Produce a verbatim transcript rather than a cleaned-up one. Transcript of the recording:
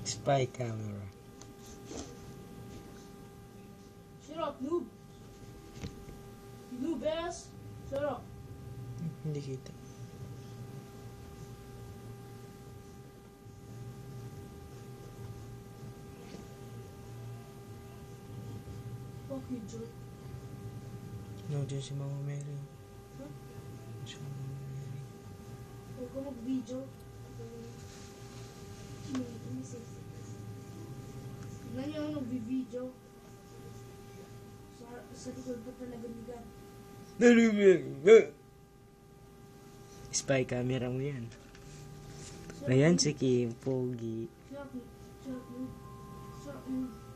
Spy camera. Shut up, noob. You noob ass. Shut up. Hindi kita. Fuck you, jerk. No, dyan si Mama Mary. Huh? Si Mama Mary. Huwag ka mag-video. Tignan niyo ako nag-video. Sa, sa likod pa talaga niga. Spy camera mo yan. Shut up, Ayan noob. si Kim, Pogi. Shut up, noob. Shut up, noob. Shut up, noob.